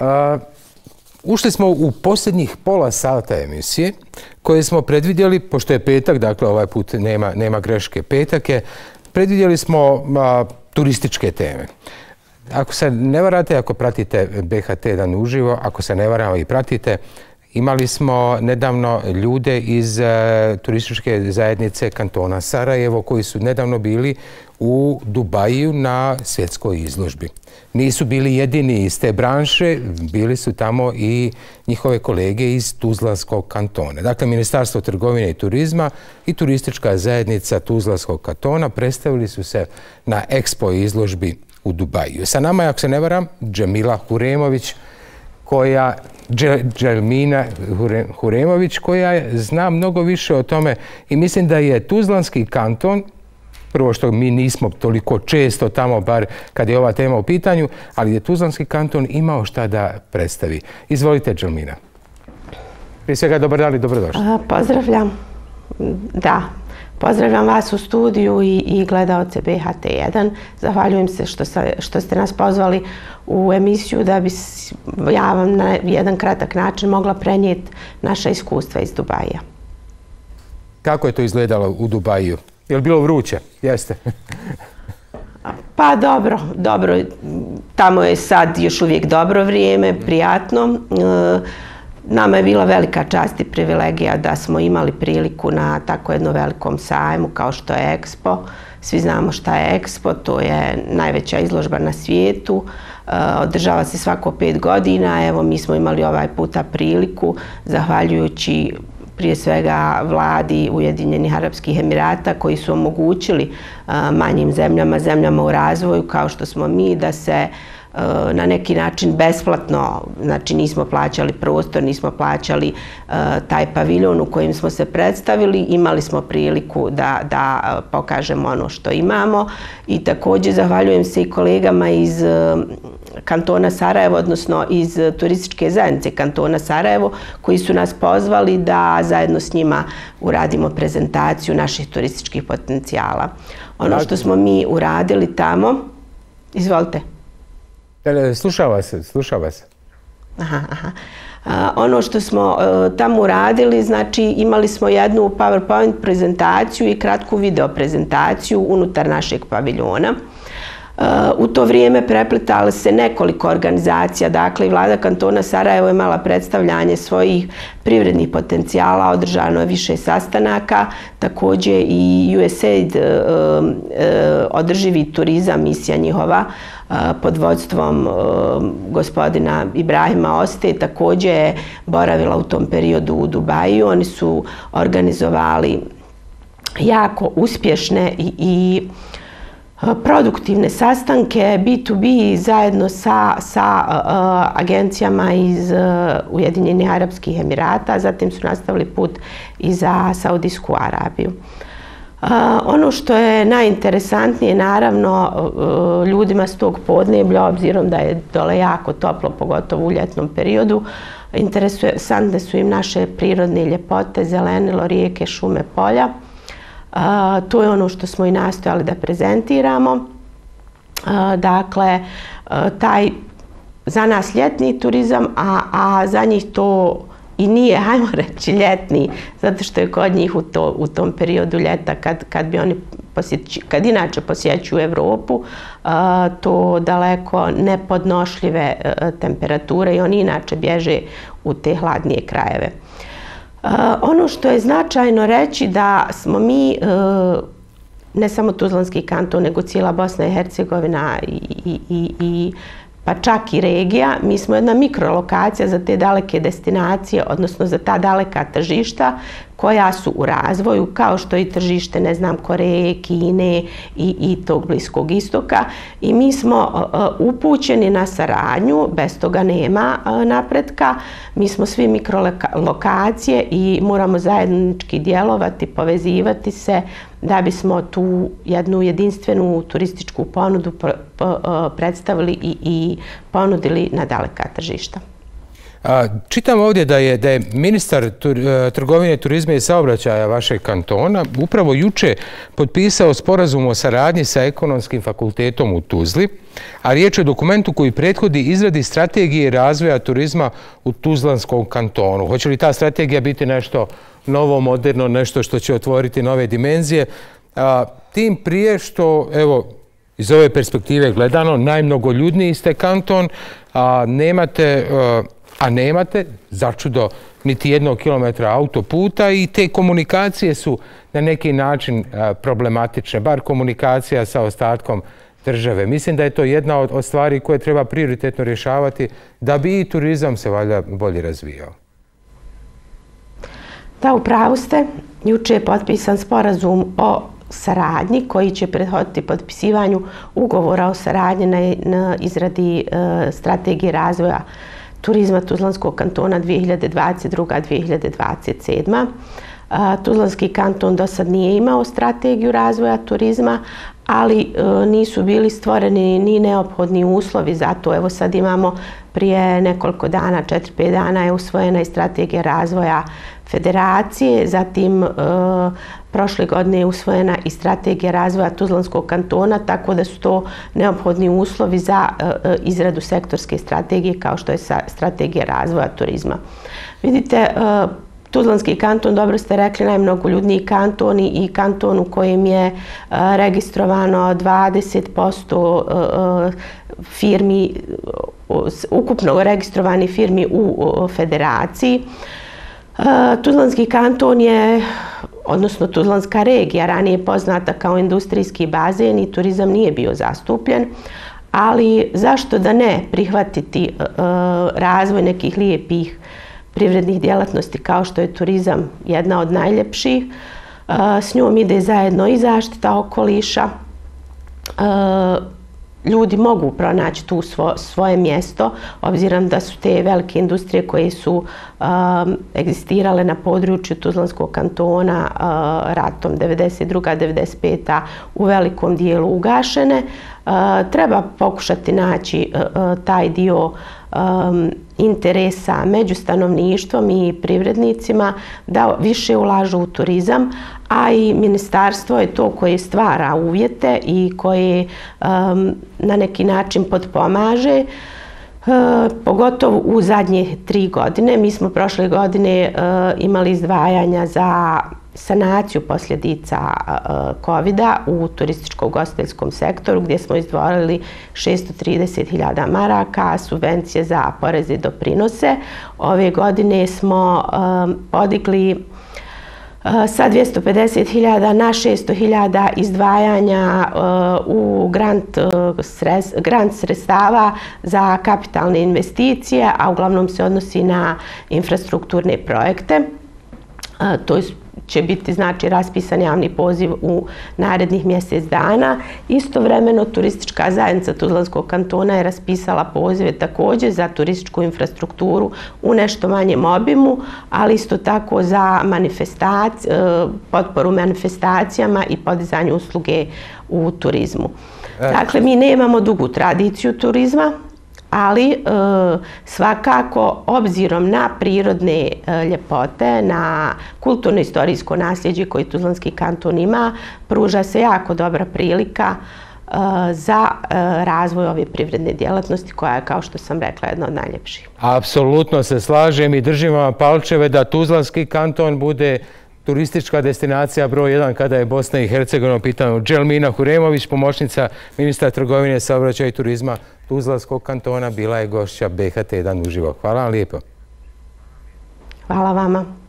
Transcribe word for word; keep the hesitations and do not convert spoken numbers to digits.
Ušli smo u posljednjih pola sata emisije koje smo predvidjeli, pošto je petak, dakle ovaj put nema, nema greške, petak je, predvidjeli smo a, turističke teme. Ako se ne varate, ako pratite B H T jedan uživo, ako se ne varamo i pratite, imali smo nedavno ljude iz uh, turističke zajednice kantona Sarajevo koji su nedavno bili u Dubaju na svjetskoj izložbi. Nisu bili jedini iz te branše, bili su tamo i njihove kolege iz Tuzlanskog kantona. Dakle, Ministarstvo trgovine i turizma i turistička zajednica Tuzlanskog kantona predstavili su se na Expo izložbi u Dubaju. Sa nama je, ako se ne varam, Džemila Huremović, koja, Dželmina Huremović, koja zna mnogo više o tome i mislim da je Tuzlanski kanton, prvo što mi nismo toliko često tamo, bar kad je ova tema u pitanju, ali je Tuzlanski kanton imao šta da predstavi. Izvolite, Dželmina. Prije svega, dobar dan i dobrodošli. Pozdravljam. Da. Pozdravljam vas u studiju i, i gledaoce B H T jedan. Zahvaljujem se što, sa, što ste nas pozvali u emisiju da bi ja vam na jedan kratak način mogla prenijeti naša iskustva iz Dubaja. Kako je to izgledalo u Dubaju? Je li bilo vruće? Jeste. Pa dobro, dobro. Tamo je sad još uvijek dobro vrijeme, prijatno. Nama je bila velika čast i privilegija da smo imali priliku na tako jednom velikom sajmu kao što je Expo. Svi znamo šta je Expo, to je najveća izložba na svijetu. Održava se svako pet godina. Evo, mi smo imali ovaj puta priliku, zahvaljujući prije svega vladi Ujedinjenih Arapskih Emirata, koji su omogućili manjim zemljama, zemljama u razvoju kao što smo mi, da se na neki način besplatno, znači nismo plaćali prostor, nismo plaćali uh, taj paviljon u kojem smo se predstavili, imali smo priliku da, da pokažemo ono što imamo i također zahvaljujem se i kolegama iz uh, kantona Sarajevo, odnosno iz turističke zajednice kantona Sarajevo, koji su nas pozvali da zajedno s njima uradimo prezentaciju naših turističkih potencijala. Ono što smo mi uradili tamo, izvolite. Sluša vas, sluša vas. Aha, aha. A, ono što smo uh, tamo uradili, znači imali smo jednu PowerPoint prezentaciju i kratku video prezentaciju unutar našeg paviljona. Uh, u to vrijeme prepletalo se nekoliko organizacija, dakle i vlada kantona Sarajevo je imala predstavljanje svojih privrednih potencijala, održano je više sastanaka, također i U S A I D, uh, uh, održivi turizam, misija njihova, pod vodstvom gospodina Ibrahima Oste, također je boravila u tom periodu u Dubaju. Oni su organizovali jako uspješne i, i produktivne sastanke B to B zajedno sa, sa uh, agencijama iz uh, Ujedinjenih Arapskih Emirata, zatim su nastavili put i za Saudijsku Arabiju. Uh, ono što je najinteresantnije, naravno, uh, ljudima s tog podneblja, obzirom da je dole jako toplo, pogotovo u ljetnom periodu, interesantne su im naše prirodne ljepote, zelenilo, rijeke, šume, polja. Uh, to je ono što smo i nastojali da prezentiramo. Uh, dakle, uh, taj za nas ljetni turizam, a, a za njih to i nije, hajmo reći, ljetni, zato što je kod njih u, to, u tom periodu ljeta, kad, kad, bi oni posjeći, kad inače posjećuju Evropu, uh, to daleko nepodnošljive uh, temperature i oni inače bježe u te hladnije krajeve. Uh, ono što je značajno reći da smo mi, uh, ne samo Tuzlanski kanton, nego cijela Bosna i Hercegovina i, i, i, i pa čak i regija, mi smo jedna mikrolokacija za te daleke destinacije, odnosno za ta daleka tržišta koja su u razvoju, kao što i tržište, ne znam, Koreje, Kine i, i tog Bliskog istoka. I mi smo uh, upućeni na saradnju, bez toga nema uh, napretka. Mi smo svi mikrolokacije i moramo zajednički djelovati, povezivati se da bismo tu jednu jedinstvenu turističku ponudu predstavili i, i ponudili na daleka tržišta. Čitam ovdje da je, da je ministar trgovine, turizma i saobraćaja vašeg kantona upravo juče potpisao sporazum o saradnji sa Ekonomskim fakultetom u Tuzli, a riječ je o dokumentu koji prethodi izradi strategije razvoja turizma u Tuzlanskom kantonu. Hoće li ta strategija biti nešto novo, moderno, nešto što će otvoriti nove dimenzije? A, tim prije što, evo, iz ove perspektive gledano, najmnogoljudniji ste kanton, a nemate, a nemate, začudo, niti jednog kilometra autoputa i te komunikacije su na neki način problematične, bar komunikacija sa ostatkom države. Mislim da je to jedna od stvari koje treba prioritetno rješavati da bi i turizam se valjda bolje razvijao. Da, u pravu ste. Juče je potpisan sporazum o saradnji koji će prethoditi potpisivanju ugovora o saradnji na, na izradi e, strategije razvoja turizma Tuzlanskog kantona dvije hiljade dvadeset druga do dvije hiljade dvadeset sedma. E, Tuzlanski kanton do sad nije imao strategiju razvoja turizma, ali e, nisu bili stvoreni ni neophodni uslovi za to. Evo sad imamo prije nekoliko dana, četiri pet dana je usvojena i strategija razvoja federacije, zatim e, prošle godine je usvojena i strategija razvoja Tuzlanskog kantona, tako da su to neophodni uslovi za e, izradu sektorske strategije kao što je strategija razvoja turizma. Vidite, e, Tuzlanski kanton, dobro ste rekli, najmnogoljudniji kanton i kanton u kojem je e, registrovano dvadeset posto e, firmi, ukupno registrovanih firmi u federaciji. Tuzlanski kanton je, odnosno Tuzlanska regija, ranije poznata kao industrijski bazen i turizam nije bio zastupljen, ali zašto da ne prihvatiti razvoj nekih lijepih privrednih djelatnosti kao što je turizam jedna od najljepših. S njom ide zajedno i zaštita okoliša. Ljudi mogu pronaći tu svo, svoje mjesto, obzirom da su te velike industrije koje su um, egzistirale na području Tuzlanskog kantona uh, ratom devedeset druga do devedeset peta u velikom dijelu ugašene. Uh, treba pokušati naći uh, taj dio um, interesa među stanovništvom i privrednicima da više ulažu u turizam, a i ministarstvo je to koje stvara uvjete i koje um, na neki način potpomaže. Uh, pogotovo u zadnje tri godine. Mi smo prošle godine uh, imali izdvajanja za sanaciju posljedica uh, kovida u turističko-ugostiteljskom sektoru gdje smo izdvojili šesto trideset hiljada maraka, subvencije za poreze i doprinose. Ove godine smo um, podigli sa dvjesto pedeset hiljada na šesto hiljada izdvajanja u grant, grant sredstava za kapitalne investicije, a uglavnom se odnosi na infrastrukturne projekte. To će biti znači raspisan javni poziv u narednih mjesec dana. Istovremeno turistička zajednica Tuzlanskog kantona je raspisala pozive također za turističku infrastrukturu u nešto manjem obimu, ali isto tako za manifestac, potporu manifestacijama i podizanju usluge u turizmu. Dakle, mi nemamo dugu tradiciju turizma, ali e, svakako obzirom na prirodne e, ljepote, na kulturno-istorijsko nasljeđe koje Tuzlanski kanton ima, pruža se jako dobra prilika e, za e, razvoj ove privredne djelatnosti koja je, kao što sam rekla, jedna od najljepših. Apsolutno se slažem i držim vam palčeve da Tuzlanski kanton bude turistička destinacija broj jedan kada je Bosna i Hercegovina u pitanju. Dželmina Huremović, pomoćnica ministra trgovine, saobraćaja i turizma Tuzlanskog kantona, bila je gošća B H T jedan uživo. Hvala vam lijepo. Hvala vama.